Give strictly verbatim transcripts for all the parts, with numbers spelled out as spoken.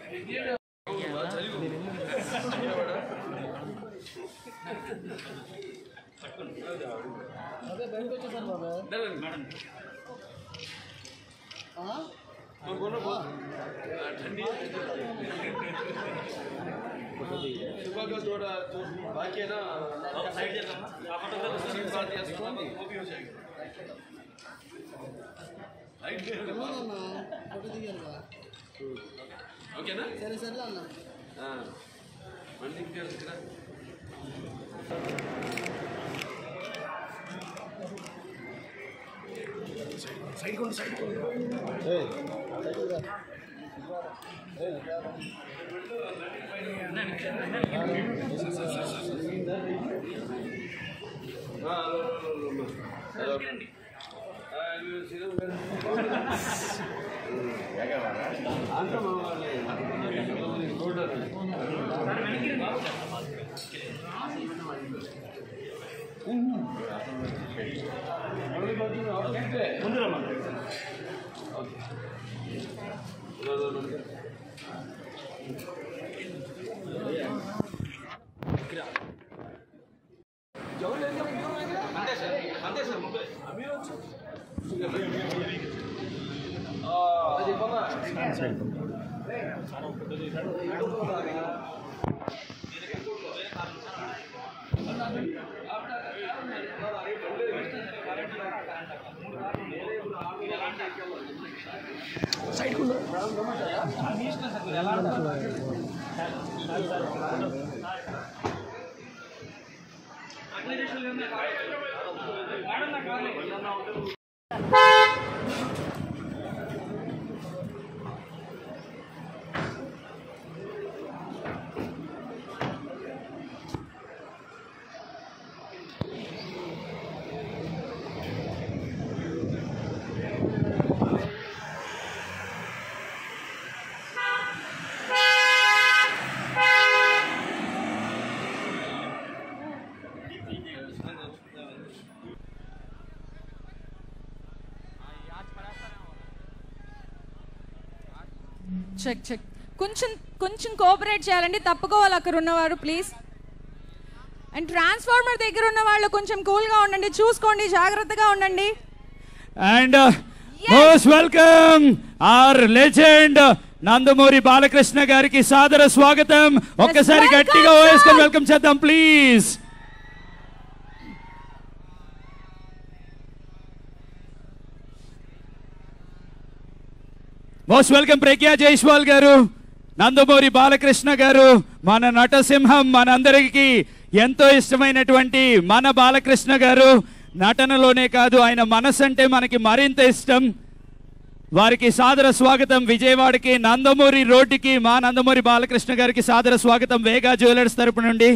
అదే బయటకు వచ్చేసాను బాబా మేడం सुबह का थोड़ा तो बाकी है ना साइड ओके ना सर सर मंडी साइड कौन साइड कौन साइड को చెక్ చెక్ కొంచెం కొంచెం కోఆపరేట్ చేయాలండి, తప్పుకోవాలి అక్కడ ఉన్నవారు ప్లీజ్. అండ్ ట్రాన్స్ఫార్మర్ దగ్గర ఉన్న వాళ్ళు కొంచెం కూల్గా ఉండండి, చూసుకోండి, జాగ్రత్తగా ఉండండి. And most welcome our legend Nandamuri Balakrishna గారికి సాదర స్వాగతం. ఒక్కసారి గట్టిగా వేసుకొని వెల్కమ్ చేద్దాం please. Most welcome Pragya Jaiswal garu, Nandamuri Balakrishna గారు, మన నటసింహం, మనందరికీ ఎంతో ఇష్టమైనటువంటి మన బాలకృష్ణ గారు. నటనలోనే కాదు ఆయన మనసు అంటే మనకి మరింత ఇష్టం. వారికి సాదర స్వాగతం. విజయవాడకి నందమూరి రోడ్డుకి మా నందమూరి బాలకృష్ణ గారికి సాదర స్వాగతం వేగా జ్యువెలర్స్ తరపు నుండి.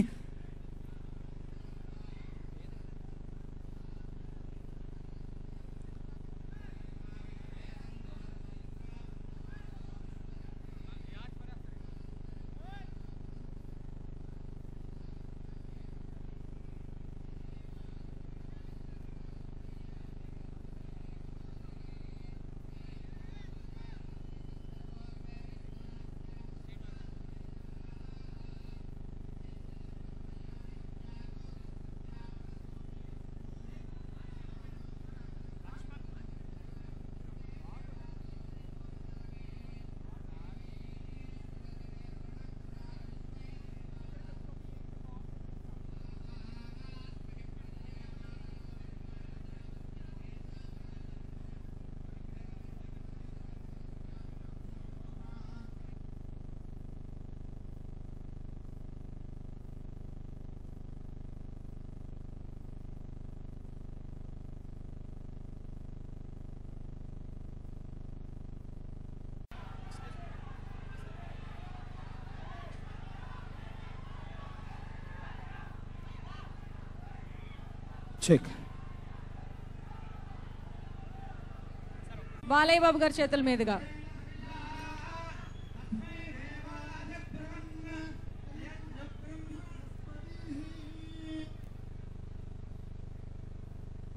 చెక్. బాలయ్య బాబు గారి చేతుల మీదుగా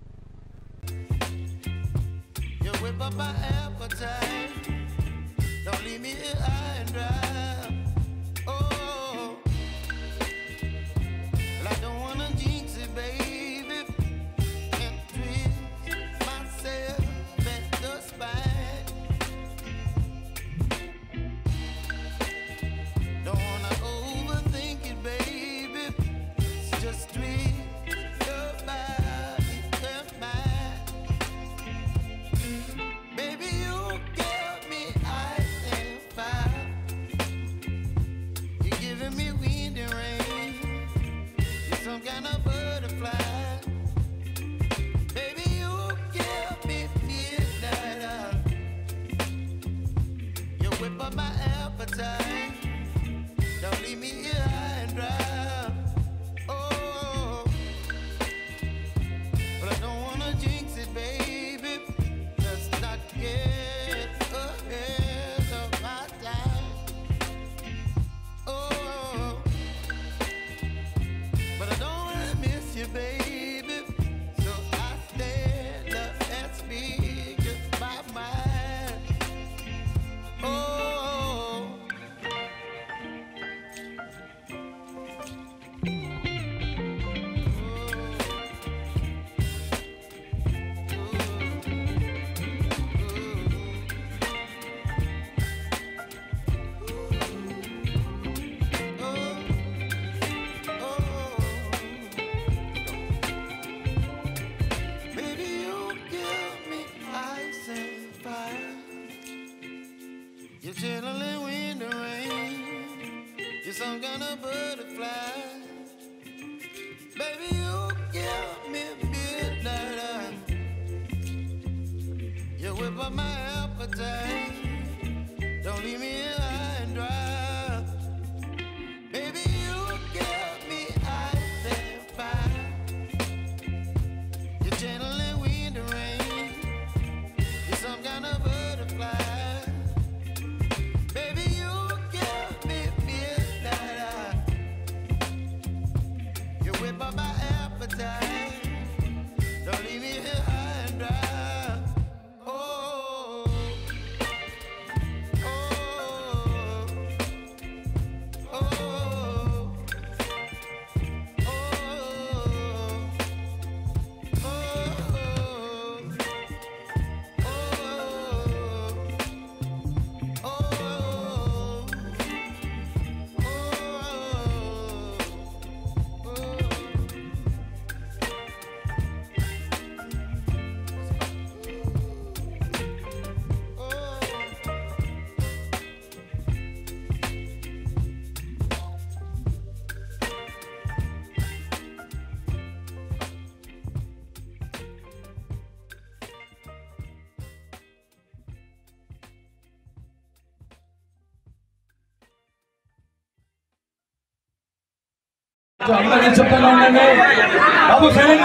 You whip up my appetite. The Don't leave me here high and dry. Oh, well, I don't wanna jinx it, baby, and twist myself at the spine. Don't wanna overthink it, baby. It's just twist your body and mine. Baby, you give me ice and fire. You're giving me wind and rain. You're some kind of butterfly. Baby, you give me midnight. You whip up my appetite. Don't leave me here high and dry. Oh, but I don't wanna jinx it, baby. Let's not get ahead of my time. Oh, but I don't wanna miss you, baby. So I stand up and speak my mind. Oh. Baby, you give me ice and fire. You're chilling wind and rain. You're some kind of butterfly. Baby, you give me midnight. You whip up my appetite. Don't leave me here high and dry. Baby, you give me ice and fire. You're channeling wind and rain. You're some kind of butterfly. Baby, you give me midnight. You whip up my appetite. Don't leave me here high and dry. Oh, oh, oh, oh, అందరికీ చెప్తాను ఉండండి బాబు సరే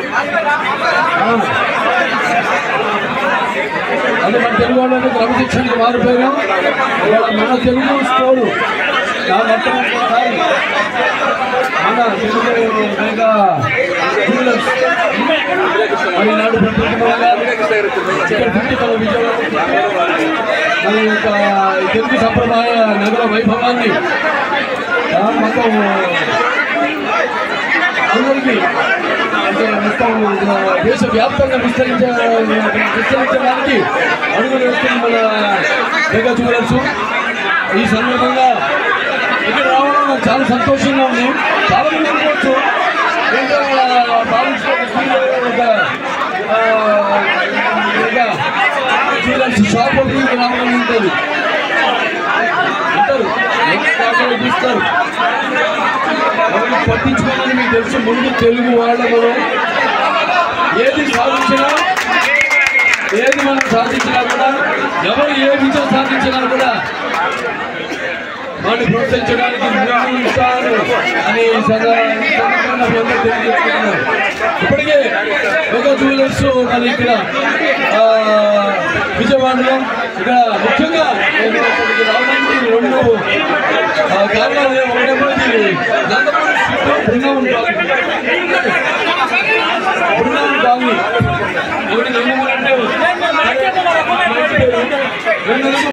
అది మన తెలుగు వాళ్ళని క్రమశిక్షణకు మారిపోయాం మన Telugu school నా మొట్టమొదటిసారి మన తెలుగు మెగా మరి నాడు ప్రత్యేకంగా ఇక్కడ పుట్టిన విజయవాడ మన యొక్క తెలుగు సంప్రదాయ నగర వైభవాన్ని మొత్తం అందరికీ అంటే మొత్తం దేశవ్యాప్తంగా విస్తరించ విస్తరించడానికి అడుగులు వేస్తున్న మన మెగా జ్యువెలర్స్ ఈ సందర్భంగా ఇక్కడ రావడం నాకు చాలా సంతోషంగా ఉంది. చాలా మంది అనుకోవచ్చు ఏంటో ఒక జ్యువెలర్స్ షాప్ రావడం ఉంటుంది అంటారు చూస్తారు పట్టించుకోవాలని మీకు తెలుసు. ముందు తెలుగు వాళ్ళ మనం ఏది సాధించినా ఏది మనం సాధించినా కూడా ఎవరు ఏ విజయం సాధించినా కూడా వాడిని ప్రోత్సహించడానికి ఉంటారు అని తెలియజేస్తున్నారు. ఇప్పటికే మెగా జ్యువెలర్స్ మరి ఇక్కడ విజయవాడలో ఇక్కడ ముఖ్యంగా రావడానికి రెండు కారణాలు ఒకటి బృందావన్ కాలనీ బృందావన్ కాలనీ ఒకటి రెండు